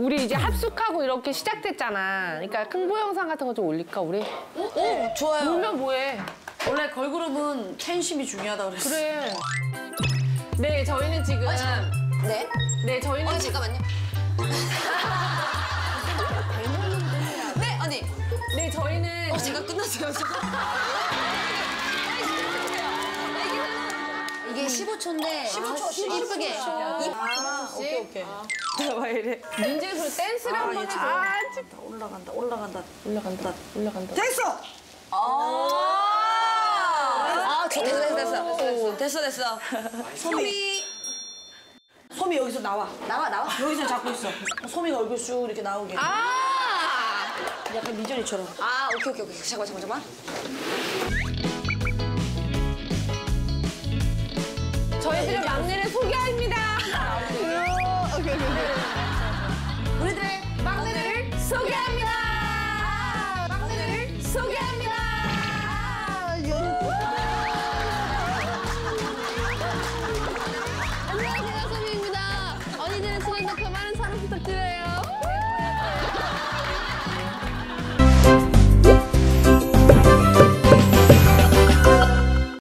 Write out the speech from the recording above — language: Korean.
우리 이제 합숙하고 이렇게 시작됐잖아. 그러니까 흥보 영상 같은 거 좀 올릴까 우리? 오, 좋아요. 놀면 뭐해? 원래 걸그룹은 팬심이 중요하다 그랬어. 그래. 네, 저희는 지금. 네? 네, 저희는. 잠깐만요. 네, 언니. 네, 저희는. 제가 끝났어요. 이게 15초인데 15초 이쁘게. 오케이. 왜 이래? 민재 그 댄스를 한번 해. 아, 진짜. 올라간다. 됐어! 됐어. 소미 여기서 나와. 나와. 여기서 잡고 있어. 소미가 얼굴 쭉 이렇게 나오게. 아! 약간 미전이처럼. 오케이. 잠깐만. 저희들의 막내를 소개합니다. 오케이. 우리들의 막내를 소개합니다. 막내를 소개합니다. 안녕하세요, 소미입니다. 언니들의 친한 덕후 많은 사랑 부탁드려요.